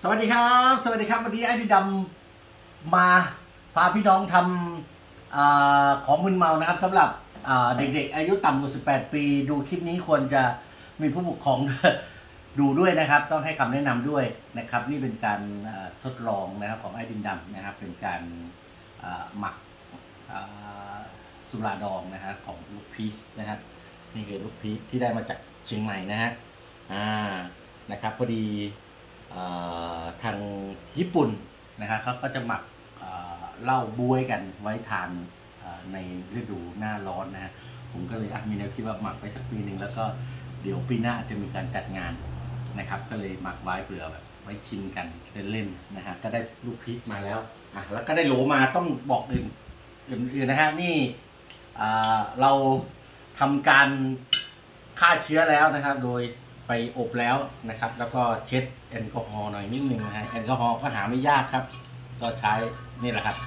สวัสดีครับสวัสดีครับวันนี้ไอ้ดิดำมาพาพี่น้องทำของมึนเมานะครับสำหรับเด็กๆอายุต่ำกว่า18 ปีดูคลิปนี้ควรจะมีผู้ปกครองดูด้วยนะครับต้องให้คำแนะนำด้วยนะครับนี่เป็นการทดลองนะครับของไอ้ดิดำนะครับเป็นการหมักสุราดองนะฮะของลูกพีชนะครับนี่คือลูกพีชที่ได้มาจากเชียงใหม่นะฮะนะครับพอดีทางญี่ปุ่นนะครับเขาก็จะหมักเหล้าบ๊วยกันไว้ทานในฤดูหน้าร้อนนะฮะผมก็เลยมีแนวคิดว่าหมักไปสักปีหนึ่งแล้วก็เดี๋ยวปีหน้าจะมีการจัดงานนะครับก็เลยหมักไว้เผื่อแบบไว้ชิมกันเล่นๆนะฮะก็ได้ลูกพีชมาแล้วแล้วก็ได้โหลมาต้องบอกอื่นนะฮะนี่เราทำการฆ่าเชื้อแล้วนะครับโดยไปอบแล้วนะครับแล้วก็เช็ดแอลกอฮอล์หน่อยนิดนึงนะฮะแอลกอฮอล์ก็หาไม่ยากครับก็ใช้นี่แหละครับ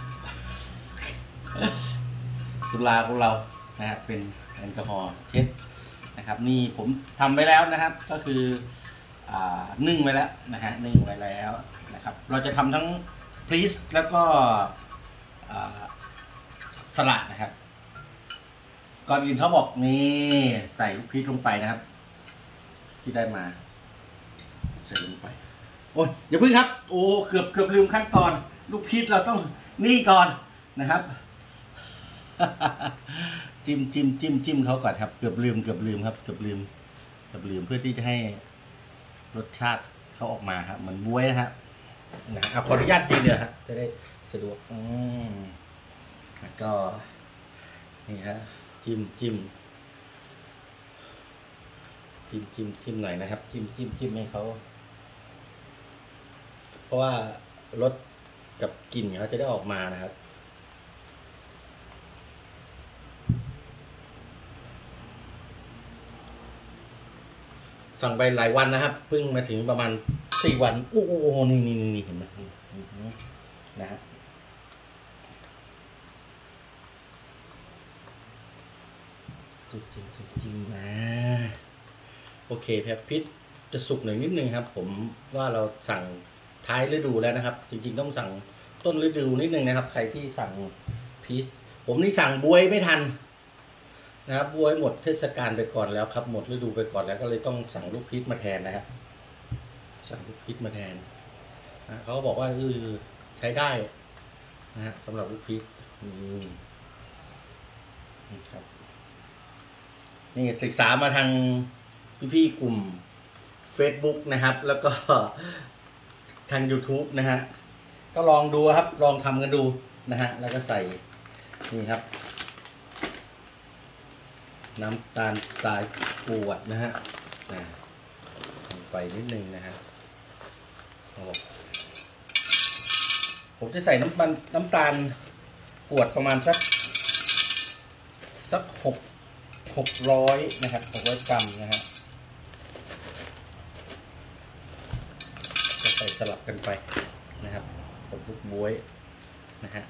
สุราของเรานะฮะเป็นแอลกอฮอล์เช็ดนะครับนี่ผมทำไว้แล้วนะครับก็คือนึ่งไว้แล้วนะฮะนึ่งไว้แล้วนะครับเราจะทำทั้งพรีสแล้วก็สลัดนะครับก่อนอื่นเขาบอกนี่ใส่ลูกพีชลงไปนะครับที่ได้มาใส่ลงไปโอ้ยอย่าพึ่งครับโอ้เกือบลืมขั้นตอนลูกพีชเราต้องนี่ก่อนนะครับจิ้มเขาก่อนครับเกือบลืมครับเกือบลืมเพื่อที่จะให้รสชาติเขาออกมาครับเหมือนบ๊วยนะฮะขออนุญาตจิ้มเดี๋ยวครับจะได้สะดวกแล้วก็นี่ฮะจิ้มหน่อยนะครับจิ้มให้เขาเพราะว่ารสกับกลิ่นเขาจะได้ออกมานะครับสั่งไปหลายวันนะครับเพิ่งมาถึงประมาณ4 วันโอ้โหนี่เห็นไหมนะฮะจิ้มมาโอเคแพรพิษจะสุกหน่อยนิดนึงครับผมว่าเราสั่งท้ายฤดูแล้วนะครับจริงๆต้องสั่งต้นฤดูนิดนึงนะครับใครที่สั่งพีชผมนี่สั่งบ๊วยไม่ทันนะครับบ๊วยหมดเทศกาลไปก่อนแล้วครับหมดฤดูไปก่อนแล้วก็เลยต้องสั่งลูกพีชมาแทนนะครับสั่งลูกพีชมาแทนนะเขาบอกว่าใช้ได้นะฮะสำหรับลูกพีชครับนี่ศึกษามาทางพี่ๆกลุ่ม Facebook นะครับแล้วก็ทาง YouTube นะฮะก็ลองดูครับลองทำกันดูนะฮะแล้วก็ใส่นี่ครับน้ำตาลทรายกรวดนะฮะลงไปนิดนึงนะฮะผมจะใส่น้ำตาลกรวดประมาณสัก600นะครับ600 กรัมนะฮะจะใส่สลับกันไปนะครับกับลูกบ๊วยนะฮะ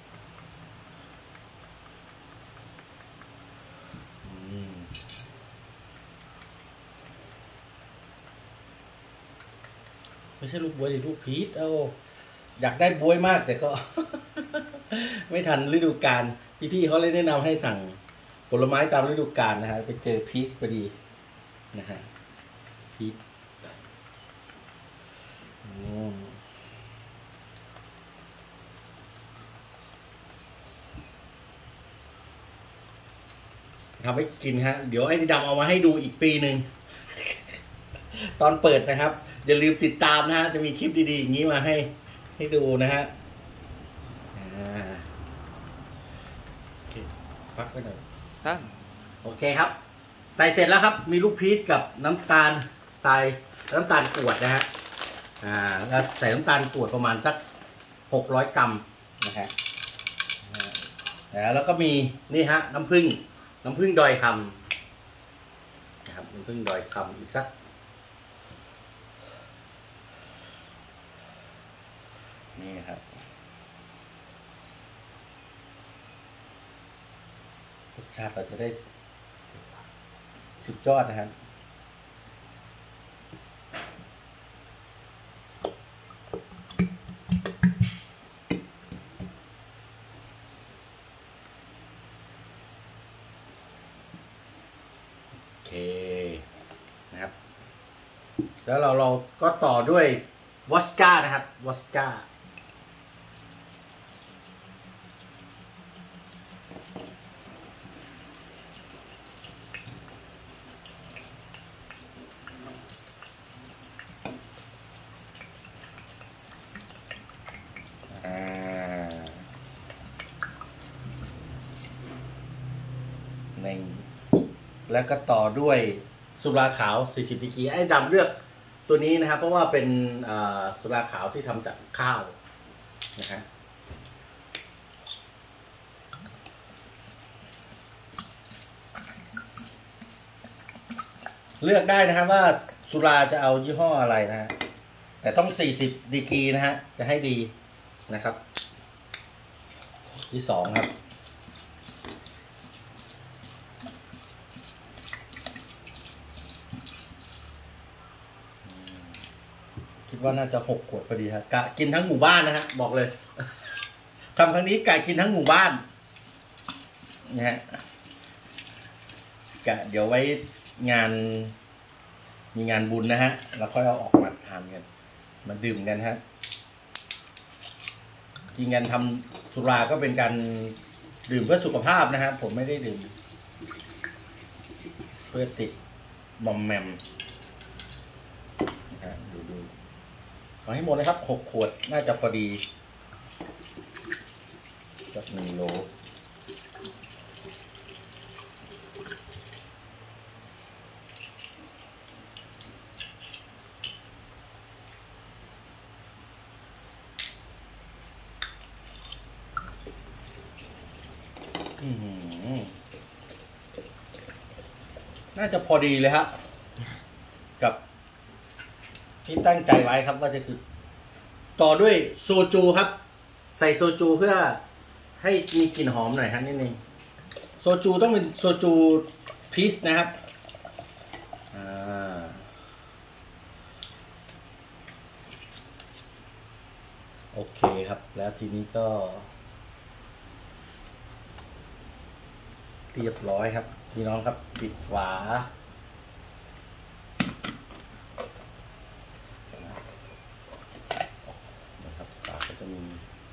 ไม่ใช่ลูกบ๊วยดิลูกพีชอยากได้บ๊วยมากแต่ก็ ไม่ทันฤดูกาลพี่ๆเขาเลยแนะนำให้สั่งผลไม้ตามฤดูกาลนะฮะไปเจอพีชพอดีนะฮะพีชทำให้กินฮะเดี๋ยวไอ้ดิดำเอามาให้ดูอีกปีหนึ่ง ตอนเปิดนะครับอย่าลืมติดตามนะฮะจะมีคลิปดีๆอย่างนี้มาให้ดูนะฮะพักไว้หน่อยโอเคครับใส่เสร็จแล้วครับมีลูกพีชกับน้ำตาลทรายน้ำตาลกรวดนะฮะแล้วใส่น้ำตาลกรวดประมาณสัก600 กรัมนะฮะแล้วก็มีนี่ฮะน้ำผึ้งดอยคำนะครับน้ำผึ้งดอยคำอีกสักนี่ครับรสชาติเราจะได้สุดยอดนะครับแล้วเราก็ต่อด้วยวอสก้านะครับวอสก้าแล้วก็ต่อด้วยสุราขาว40ดีกรีไอ้ดำเลือกตัวนี้นะครับเพราะว่าเป็นสุราขาวที่ทำจากข้าวนะฮะเลือกได้นะครับว่าสุราจะเอายี่ห้ออะไรนะฮะแต่ต้อง40ดีกรีนะฮะจะให้ดีนะครับที่2ครับคิดว่าน่าจะ6 ขวดพอดีครับกะกินทั้งหมู่บ้านนะฮะบอกเลยทำครั้งนี้กะกินทั้งหมู่บ้านนะฮะกะเดี๋ยวไว้มีงานบุญนะฮะแล้วค่อยเอาออกมาทานกันมาดื่มกันฮะกินกันทำสุราก็เป็นการดื่มเพื่อสุขภาพนะฮะผมไม่ได้ดื่มเพื่อติดมอมแมมดูเอาให้หมดเลยครับ6 ขวดน่าจะพอดีสัก1 โลน่าจะพอดีเลยฮะกับที่ตั้งใจไว้ครับว่าจะคือต่อด้วยโซจูครับใส่โซจูเพื่อให้มีกลิ่นหอมหน่อยฮะนิดนึงโซจูต้องเป็นโซจูพีชนะครับโอเคครับแล้วทีนี้ก็เรียบร้อยครับพี่น้องครับปิดฝานะครับฝาก็จะมี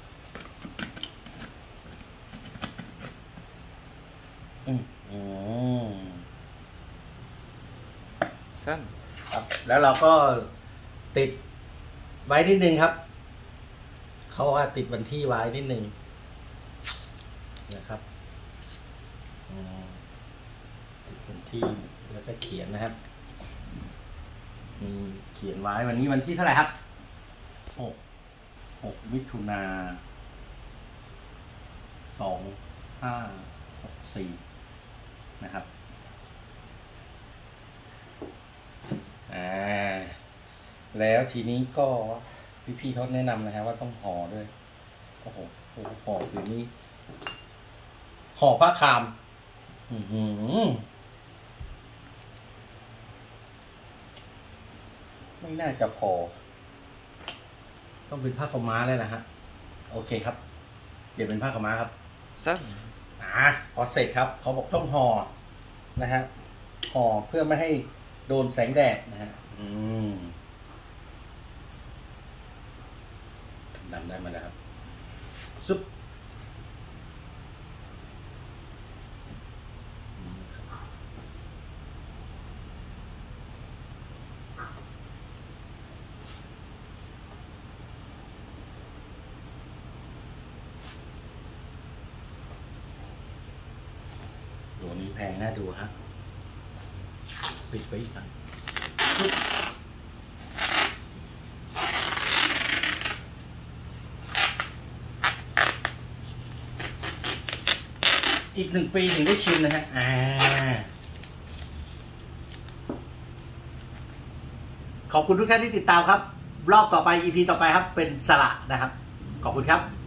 สั้นครับแล้วเราก็ติดไว้นิดนึงครับเขาว่าติดวันที่ไว้นิดนึงนะครับติดวันที่แล้วก็เขียนนะครับเขียนไว้วันนี้วันที่เท่าไหร่ครับ6 มิถุนา2564นะครับแล้วทีนี้ก็พี่เขาแนะนำนะฮะว่าต้องห่อด้วยโอ้โหห่อคือนี้ห่อผ้าคามไม่น่าจะพอต้องเป็นผ้าขาวม้าเลยนะฮะโอเคครับเดี๋ยวเป็นผ้าขาวม้าครับสั้นพอเสร็จครับเขาบอกต้องห่อนะฮะห่อเพื่อไม่ให้โดนแสงแดดนะฮะดำได้มาแล้วครับซุปตัวนี้แพงน่าดูฮะปิดไว้อีกนะอีก1 ปีถึงได้ชิมนะฮะขอบคุณทุกท่านที่ติดตามครับรอบต่อไป EP ต่อไปครับเป็นสละนะครับขอบคุณครับ